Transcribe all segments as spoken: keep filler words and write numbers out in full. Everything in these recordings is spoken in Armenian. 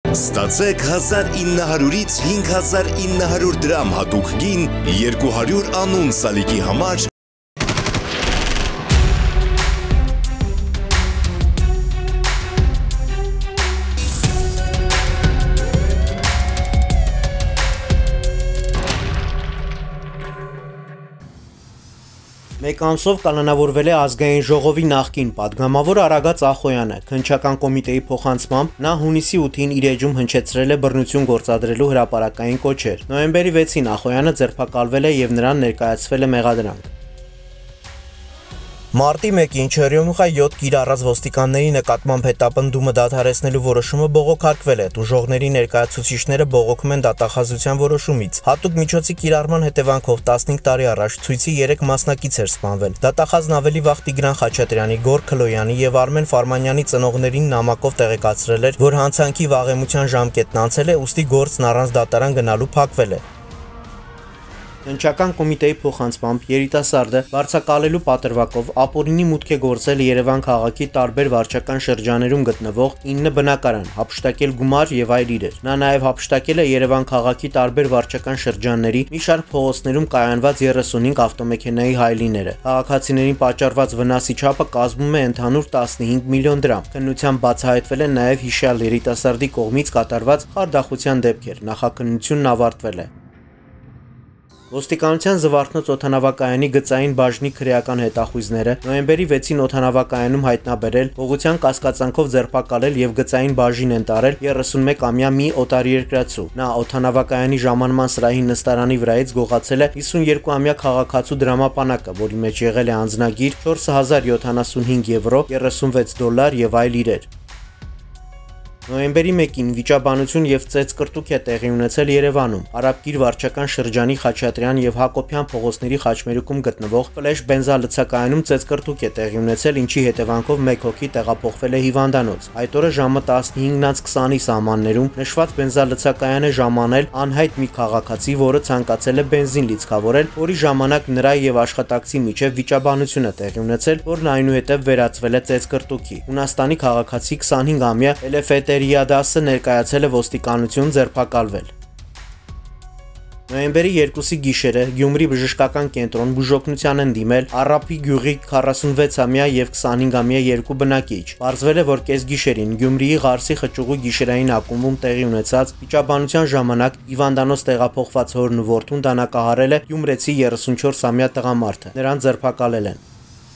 Ստացեք հազար ինը հարյուրից հինգ հազար ինը հարյուր դրամ հատուկ գին երկու հարյուր անուն սալիկի համար Մեկ ամսով կանոնավորվել է ազգային ժողովի նախկին պատգամավոր Արագած Ախոյանը, քննչական կոմիտեի փոխանցմամբ նա հունիսի ութին իր էջում հնչեցրել է բռնություն գործադրելու հրապարակային կոչեր։ Նոյեմբերի վեցին Ախոյանը ձերբակալվել է եւ նրան ներկայացվել է մեղադրանք։ Մարտի մեկին Չերյոնուխա յոթ կիրառած ոստիկանների նկատմամբ հետապնդումը դադարեցնելու որոշումը բողոքարկվել է։ Դժողների ներկայացուցիչները բողոքում են դատախազության որոշումից։ Հատուկ միջոցի կիրառման հետևանքով տասնհինգ տարի առաջ ցույցի երեք մասնակից էր սպանվել։ Դատախազն ավելի վաղ Տիգրան Խաչատրյանի, Գոր Քլոյանի եւ Արմեն Ֆարմանյանի ծնողներին նամակով տեղեկացրել էր, որ հանցանքի վաղեմության ժամկետն անցել է, ուստի գործն առանց դատարան գնալու փակվել է։ Քննչական կոմիտեի փոխանցմամբ երիտասարդը վարձակալելու պատրվակով ապօրինի մուտք է գործել Երևան քաղաքի տարբեր վարչական շրջաներում գտնվող ինը բնակարան, հափշտակել գումար եւ այլ իրեր։ Նա նաեւ հափշտակել է Երևան քաղաքի տարբեր վարչական շրջանների մի շարք փողոցներում կայանված երեսունհինգ ավտոմեքենայի հայելիները։ Քաղաքացիներին պատճառված վնասի չափը կազմում է ընդհանուր տասնհինգ միլիոն դրամ։ Քննությամբ բացահայտվել է նաեւ հիշյալ երիտասարդի կողմից կատարված խարդախության դեպքեր։ Նախաքննությունն ավարտվել է։ Ոստիկանության Զվարթնոց օդանավակայանի գծային բաժնի քրեական հետախույզները նոյեմբերի վեցին օդանավակայանում հայտնաբերել, ուղղության կասկածանքով ձերբակալել եւ գծային բաժին են տարել երեսունմեկամյա մի օտարերկրացու։ Նա օդանավակայանի ժամանման սրահի նստարանի վրայից գողացել է հիսունյոթամյա քաղաքացու դրամապանակը, որի մեջ եղել է անձնագիր, չորս հազար յոթանասունհինգ եվրո, երեսունվեց դոլար եւ այլ իրեր։ Նոյեմբերի մեկին վիճաբանություն եւ ծեծկրտուք է տեղի ունեցել Երևանում։ Արաբկիր վարչական շրջանի Խաչատրյան եւ Հակոբյան փողոցների խաչմերուկում գտնվող ֆլեշ բենզալցակայանում ծեծկրտուք է տեղի ունեցել, ինչի հետևանքով մեկ հոգի տեղափոխվել է հիվանդանոց։ Այդ օրը ժամը տասնհինգ քսանի սահմաններում նշված բենզալցակայանը ժամանել անհայտ մի քաղաքացի, որը ցանկացել է բենզին լիցքավորել, որի ժամանակ նրա եւ աշխատակցի միջև վիճաբանություն է տեղի ունեցել, որն այնուհետև վերածվել է ծեծկրտուքի։ Հունաստանի քաղաքացի քսանհինգամյա Էլեֆետ Րիադասը ներկայացել է ոստիկանություն, ձերբակալվել։ Նոյեմբերի երկուսի գիշերը Գյումրի բժշկական կենտրոն բուժօգնության են դիմել Առափի գյուղի քառասունվեցամյա եւ քսանհինգամյա երկու բնակիչ։ Պարզվել է, որ կեսգիշերին Գյումրիի Ղարսի խճուղու գիշերային ակումբում տեղի ունեցած վիճաբանության ժամանակ հիվանդանոց տեղափոխված հորն ու որդուն դանակահարել է գյումրեցի երեսունչորսամյա տղամարդը։ Նրան ձերբակալել են։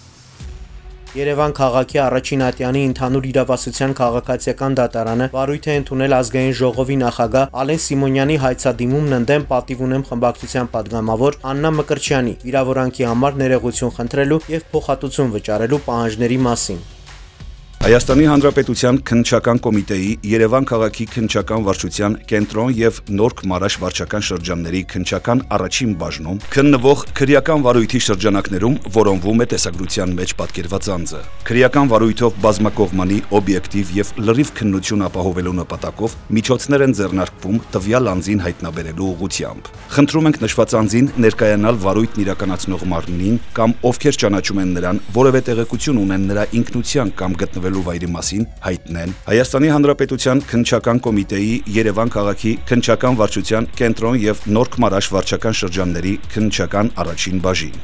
Երևան քաղաքի առաջին ատյանի ընդհանուր իրավասության քաղաքացիական դատարանը վարույթ է ընդունել ազգային ժողովի նախագահ Ալեն Սիմոնյանի հայցադիմումն ընդդեմ պատիվ ունեմ խմբակցության падգամավոր Աննա Մկրտչյանի վիրավորանքի համար ներողություն խնդրելու եւ փոխհատուցում վճարելու պահանջների մասին։ Հայաստանի Հանրապետության քննչական կոմիտեի Երևան քաղաքի քննչական վարչության կենտրոն եւ Նորք Մարաշ վարչական շրջանների քննչական առաջին բաժնում քննվող քրեական վարույթի շրջանակներում որոնվում է տեսագրության մեջ պատկերված անձը։ Քրեական վարույթով բազմակողմանի, օբյեկտիվ եւ լրիվ քննություն ապահովելու նպատակով միջոցներ են ձեռնարկվում տվյալ անձին հայտնաբերելու ուղղությամբ։ Խնդրում ենք նշված անձին ներկայանալ վարույթն իրականացնող մարմնին կամ ովքեր ճանաչում են նրան, որևէ տեղեկություն ունեն նրա ինքնության կամ գտնվելու վայրի մասին հայտնեն Հայաստանի Հանրապետության քննչական կոմիտեի Երևան քաղաքի քննչական վարչության կենտրոն եւ Նորք Մարաշ վարչական շրջանների քննչական առաջին բաժին։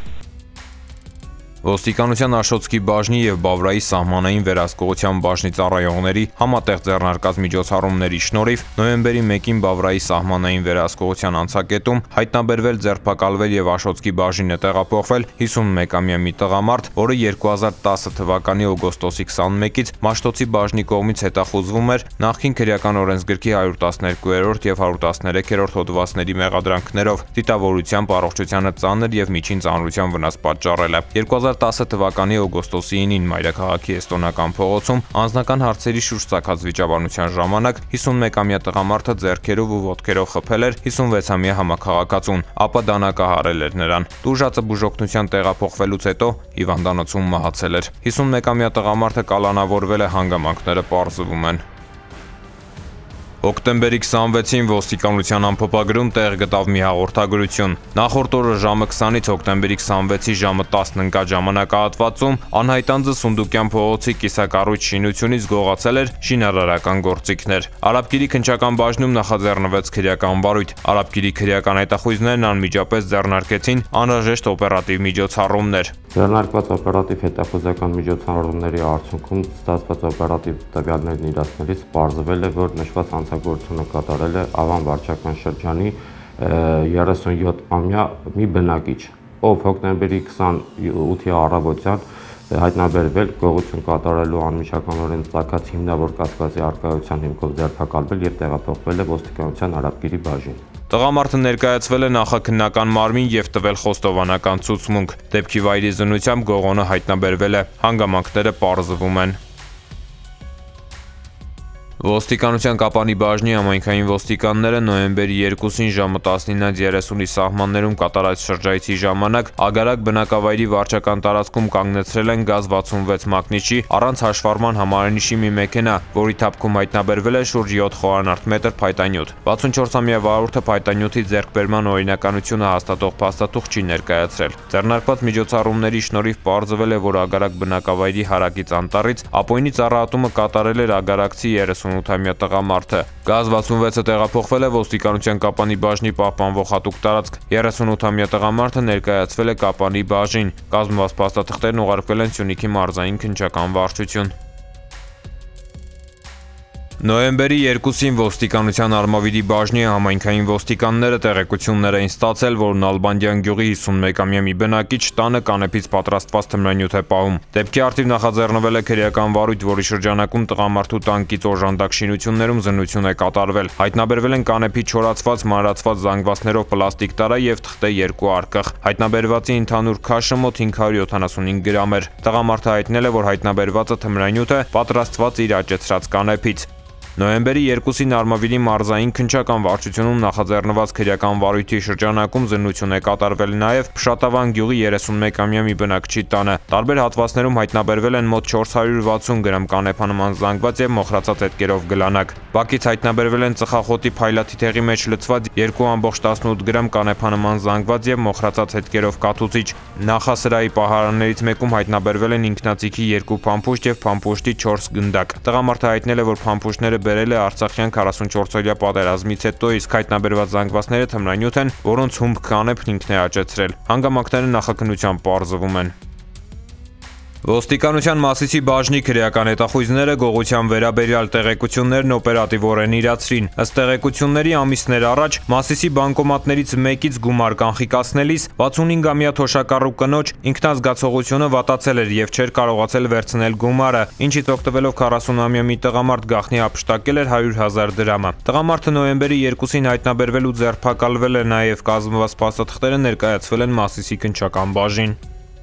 Ոստիկանության Աշոտսկի բաժնի եւ Բավրայի սահմանային վերահսկողության բաժնի ծառայողների համատեղ ձեռնարկած միջոցառումների շնորհիվ նոյեմբերի մեկին Բավրայի սահմանային վերահսկողության անցակետում հայտնաբերվել, ձերբակալվել եւ Աշոտսկի բաժին է տեղափոխվել հիսունմեկամյա մի տղամարդ, որը երկու հազար տասը թվականի օգոստոսի քսանմեկից Մաշտոցի բաժնի կողմից հետախուզվում էր նախկին քրեական օրենսգրքի հարյուր տասներկուերորդ եւ հարյուր տասներեքերորդ հոդվածների մեղադրանքներով դիտավորությամբ առողջությանը ծանր եւ միջին ծանրության վնաս պատճառել է։ երկու հազար տասը թվականի օգոստոսի ինին մայրաքաղաքի Էստոնական փողոցում անձնական հարցերի շուրջ ծագած վիճաբանության ժամանակ հիսունմեկամյա տղամարդը ձեռքերով ու ոտքերով խփել էր հիսունվեցամյա համակարգացուն, ապա դանակահարել էր նրան։ Տուժածը բուժօգնության տեղափոխվելուց հետո հիվանդանոցում մահացել էր։ հիսունմեկամյա տղամարդը կալանավորվել է, հանգամանքները պարզվում են։ Հոկտեմբերի քսանվեցին ոստիկանության ամփոփագրում տեղ գտավ մի հաղորդագրություն։ Նախորդ օրը ժամը քսանից հոկտեմբերի քսանվեցի ժամը տասն ընկած ժամանակահատվածում անհայտ անձը Սունդուկյան փողոցի կիսակառույց շինությունից գողացել էր շինարարական գործիքներ։ Արաբկիրի քննչական բաժնում նախաձեռնվեց քրեական վարույթ։ Արաբկիրի քրեական հետախույզներն անմիջապես ձեռնարկեցին անհրաժեշտ օպերատիվ միջոցառումներ։ Ձեռնարկված օպերատիվ հետախուզական միջոցառումների արդյունքում ստացված օպերատիվ տվյալներն իրացնելիս պարզվել է, որ նշված հանցագործությունը կատարել է Ավան վարչական շրջանի երեսունյոթամյա մի բնակիչ, ով հոկտեմբերի քսանութի առավոտյան հայտնաբերվել գողություն կատարելու անմիջականորեն ծագած հիմնավոր կասկածի առկայության հիմքով ձերբակալվել եւ տեղափոխվել է ոստիկանության Արաբկիրի բաժին։ Տղամարդը ներկայացվել է նախաքննական մարմին եւ տվել խոստովանական ցուցմունք։ Դեպքի վայրի զննությամբ գողոնը հայտնաբերվել է, հանգամանքները պարզվում են։ Ոստիկանության Կապանի բաժնի համայնքային ոստիկանները նոյեմբերի երկուսին ժամը տասնինից երեսունի սահմաններում կատարած շրջայցի ժամանակ Ագարակ բնակավայրի վարչական տարածքում կանգնեցրել են գազ վաթսունվեց մակնիչի առանց հաշվառման համարանիշի մի մեքենա, որի թափքում հայտնաբերվել է շուրջ յոթ խոհանարդ մետր փայտանյութ։ վաթսունչորսամյա վարորդը փայտանյութի ձեռքբերման օրինականությունը հաստատող փաստաթուղթ չի ներկայացրել։ Ձեռնարկված միջոցառումների շնորհիվ պարզվել է, որ Ագարակ բնակավայրի հարակից անտառից ապօրինի ծառայատումը կատարել էր ագարակցի երեսունութամյա տղամարդը։ Գազ վաթսունվեցը տեղափոխվել է ոստիկանության Կապանի բաժնի պահպանվող հատուկ տարածք։ երեսունութամյա տղամարդը ներկայացվել է Կապանի բաժին։ Կազմված փաստաթղթերն ուղարկվել են Սյունիքի մարզային քննչական վարչություն։ Նոյեմբերի երկուսին ոստիկանության Արմավիրի բաժնի համայնքային ոստիկանները տեղեկություններ էին ստացել, որ Նալբանդյան գյուղի հիսունմեկամյա մի բնակիչ տանը կանեփից պատրաստված թմրանյութ է պահում։ Դեպքի առթիվ նախաձեռնվել է քրեական վարույթ, որի շրջանակում տղամարդու տանկից օժանդակ շինություններում զննություն է կատարվել։ Հայտնաբերվել են կանեփի չորացված, մանրացված զանգվածներով պլաստիկ տարա եւ թղթե երկու արկղ։ Հայտնաբերվածի ընդհանուր քաշը մոտ հինգ հարյուր յոթանասունհինգ գրամ էր։ Տղամարդը հայտնել է, որ հայտնաբերվածը թմրանյութ է պատրաստված իր աճեցրած կանեփից։ Նոյեմբերի երկուսին Արմավիրի մարզային քննչական վարչությունում նախաձեռնված քրեական վարույթի շրջանակում զննություն է կատարվել նաև Փշատավան գյուղի երեսունմեկամյա մի բնակչի տանը։ Տարբեր հատվածներում հայտնաբերվել են մոտ չորս հարյուր վաթսուն գրամ կանեփանման զանգված եւ մոխրացած հետքերով գլանակ։ Բակից հայտնաբերվել են ծխախոտի փայլաթիթեղի մեջ լցված երկու ամբողջ տասնութ գրամ կանեփանման զանգված եւ մոխրացած հետքերով կաթուցիչ։ Նախասրահի պահարաններից մեկում հայտնաբերվել են ինքնաձիգի երկու փամփուշտ եւ փամփուշտի չորս գնդակ։ Տղամարդը հայտնել է, որ փամփուշտները բերել է Արցախյան քառասունչորսօրյա պատերազմից հետո, իսկ հայտնաբերված զանգվածները թմրանյութ են, որոնց հումք կանեփն ինքն է աճեցրել։ Հանգամանքները նախաքննությամբ պարզվում են։ Ոստիկանության Մասիսի բաժնի քրեական հետախույզները գողության վերաբերյալ տեղեկություններն օպերատիվորեն իրացրին։ Ըստ տեղեկությունների ամիսներ առաջ Մասիսի բանկոմատներից մեկից գումար կանխիկացնելիս վաթսունհինգամյա թոշակառու կնոջ ինքնազգացողությունը վատացել էր եւ չէր կարողացել վերցնել գումարը, ինչից օգտվելով քառասունամյա մի տղամարդ գաղտնի ապշտակել էր հարյուր հազար դրամը։ Տղամարդը նոյեմբերի երկուսին հայտնաբերվել ու ձերբակալվել է, նաեւ կազմված փաստաթղթերը ներկայացվել են Մասիսի քննչական բաժին։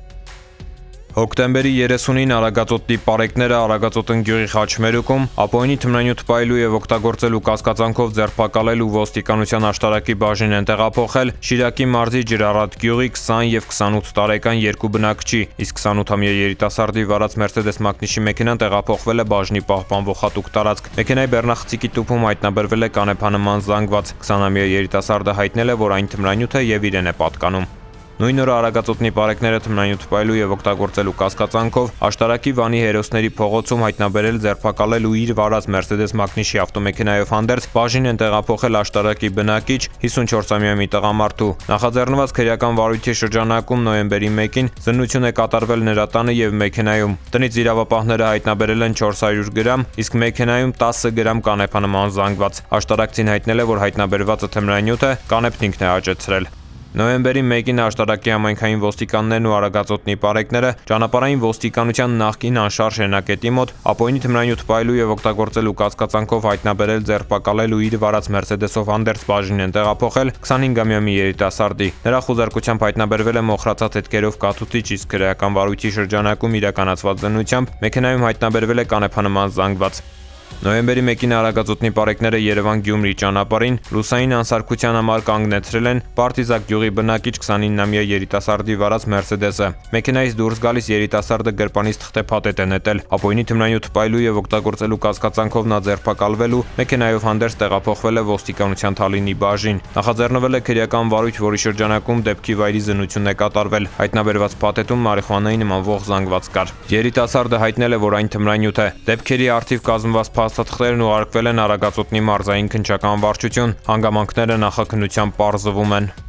Հոկտեմբերի երեսունին Արագածոտնի պարեկները Արագածոտն գյուղի խաչմերուկում ապօրինի թմրանյութ պայելու եւ օգտագործելու կասկածանքով ձերբակալել ու ոստիկանության աշտարակի բաժին են տեղափոխել Շիրակի մարզի Ջրառատ գյուղի քսան եւ քսանութ տարեկան երկու բնակչի, իսկ քսանութամյա երիտասարդի վարած Մերսեդես մակնիշի մեքենան տեղափոխվել է բաժնի պահպանվող հատուկ տարածք։ Մեքենայի բեռնախցիկի տուփում հայտնաբերվել է կանեփանման զանգված։ քսանամյա երիտասարդը հայտնել է, որ այն թմրանյութ է եւ իրեն է պատկանում։ Նույն օրը Արագածոտնի պարեկները թմրանյութ պայելու եւ օգտագործելու կասկածանքով աշտարակի Վանի հերոսների փողոցում հայտնաբերել ձերբակալել ու իր վարած Մերսեդես մակնիշի ավտոմեքենայով հանդերձ բաժին են տեղափոխել աշտարակի բնակիչ հիսունչորսամյա մի տղամարդու։ Նախաձեռնված քրեական վարույթի շրջանակում նոյեմբերի մեկին զննություն է կատարվել նրա տանը եւ մեքենայում։ Տնից իրավապահները հայտնաբերել են չորս հարյուր գրամ, իսկ մեքենայում տասը գրամ կանեփանման զանգված։ Աշտարակցին հայտնել է, որ հայտնաբերվածը թմրանյութ է, կանեփն ինքն է աճեցրել։ Նոյեմբերի մեկին աշտարակի համայնքային ոստիկաններն ու Արագածոտնի պարեկները ճանապարհային ոստիկանության նախկին անշարժ հենակետի մոտ ապօրինի թմրանյութ պայելու եւ օգտագործելու կասկածանքով հայտնաբերել ձերբակալել ու իր վարած Մերսեդեսով հանդերձ բաժին են տեղափոխել քսանհինգամյա մի երիտասարդի։ Նրա խուզարկությամբ հայտնաբերվել է մոխրացած հետքերով կաթուցիչ, իսկ քրեական վարույթի շրջանակում իրականացված զննությամբ մեքենայում հայտնաբերվել է կանեփանման զանգված։ Նոյեմբերի մեկին արագածոտնի պարեկները Երևան-Գյումրի ճանապարհին լուսային անսարքության համար կանգնեցրել են Պարտիզակ գյուղի բնակիչ քսանիննամյա երիտասարդի վարած Մերսեդեսը։ Մեքենայից դուրս գալիս երիտասարդը գրպանից թղթե փաթեթ է նետել։ Ապօրինի թմրանյութ պայլու եւ օգտագործելու կասկածանքով նա ձերբակալվել ու մեքենայով հանդերձ տեղափոխվել է ոստիկանության Թալինի բաժին։ Նախաձեռնվել է քրեական վարույթ, որի շրջանակում դեպքի վայրի զննություն է կատարվել։ Հայտնաբերված փաթեթում մարիխուանայի նմանվող զանգված կար։ Երիտասարդը հայտնել է, որ այն թմրանյութ է։ Դեպքերի առթիվ կազմված փաստաթղթերն ուղարկվել են Արագածոտնի մարզային քննչական վարչություն, հանգամանքները նախաքննությամբ պարզվում են։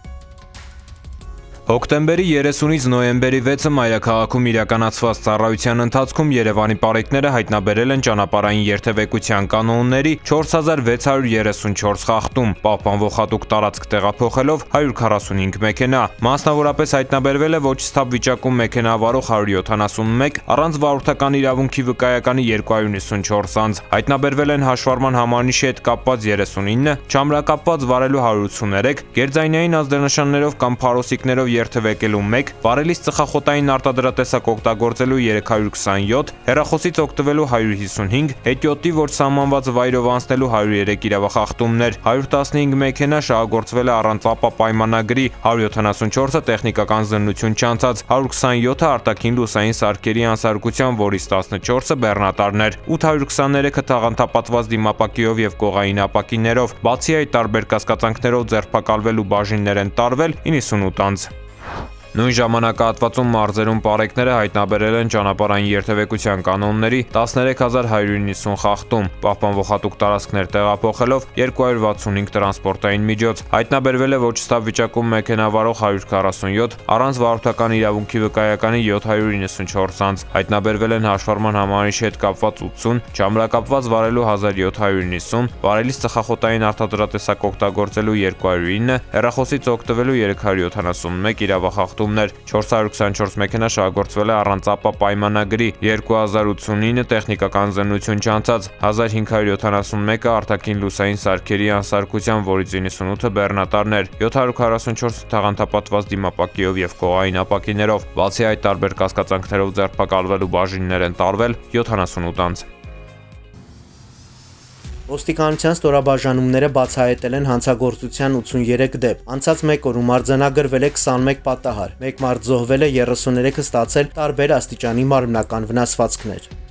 Հոկտեմբերի երեսունից նոյեմբերի վեցը մայրաքաղաքում իրականացված ծառայության ընթացքում Երևանի պարեկները հայտնաբերել են ճանապարհային երթևեկության կանոնների չորս հազար վեց հարյուր երեսունչորս խախտում, պահպանվող հատուկ տարածք տեղափոխելով հարյուր քառասունհինգ մեքենա։ Մասնավորապես հայտնաբերվել է ոչ սթափ վիճակում մեքենա վարող հարյուր յոթանասունմեկ, առանց վարորդական իրավունքի վկայականի երկու հարյուր նվսանչորս անձ, հայտնաբերվել են հաշվառման համանիշի հետ կապված երեսունինը, չամրակապված վարելու հարյուր ութսուներեք, գերձայնային ազդանշաններով կամ փարոսիկներով երթևեկելու մեկ, վարելիս ծխախոտային արտադրատեսակ օգտագործելու երեք հարյուր քսանյոթ, հեռախոսից օգտվելու հարյուր հիսունհինգ, հետիոտի որ սահմանված վայրով անցնելու հարյուր երեք իրավախախտումներ, հարյուր տասնհինգ մեքենա շահագործվել է առանց ԱՊԱ պայմանագրի, հարյուր յոթանասունչորսը տեխնիկական զննություն չանցած, հարյուր քսանյոթը արտաքին լուսային սարքերի անսարքության, որից տասնչորսը բեռնատարներ, ութ հարյուր քսաներեքը թաղանթապատված դիմապակիով եւ կողային ապակիներով, բացի այդ տարբեր կասկածանքներով ձերբակալվել ու բաժիններ են տարվել իննսունութ անձ։ Նույն ժամանակահատվածում մարզերում պարեկները հայտնաբերել են ճանապարհային երթևեկության կանոնների տասներեք հազար հարյուր նվսան խախտում, պահպանվող հատուկ տարածքներ տեղափոխելով երկու հարյուր վաթսունհինգ տրանսպորտային միջոց, հայտնաբերվել է ոչ սթափ վիճակում մեքենա վարող հարյուր քառասունյոթ, առանց վարորդական իրավունքի վկայականի յոթ հարյուր նվսանչորս անձ, հայտնաբերվել են հաշվառման համանիշի հետ կապված ութսուն, չամրակապված վարելու հազար յոթ հարյուր նվսան, վարելիս ծխախոտային արտադրատեսակ օգտագործելու երկու հարյուր ինը, հեռախոսից օգտվելու երեք հարյուր յոթանասունմեկ իրավախախտում, չորս հարյուր քսանչորս մեքենա շահագործվել է առանց ԱՊԱ պայմանագրի, երկու հազար ութսունինը տեխնիկական զննություն չանցած, հազար հինգ հարյուր յոթանասունմեկը արտաքին լուսային սարքերի անսարքության, որից իննսունութը բեռնատարներ, յոթ հարյուր քառասունչորսը թաղանթապատված դիմապակիով եւ կողային ապակիներով, բացի այդ տարբեր կասկածանքներով ձերբակալվել ու բաժիններ են տարվել յոթանասունութ անձ։ Ոստիկանության ստորաբաժանումները բացահայտել են հանցագործության ութսուներեք դեպք։ Անցած մեկ օրում արձանագրվել է քսանմեկ պատահար, մեկ մարդ զոհվել է, երեսուներեքը ստացել տարբեր աստիճանի մարմնական վնասվածքներ։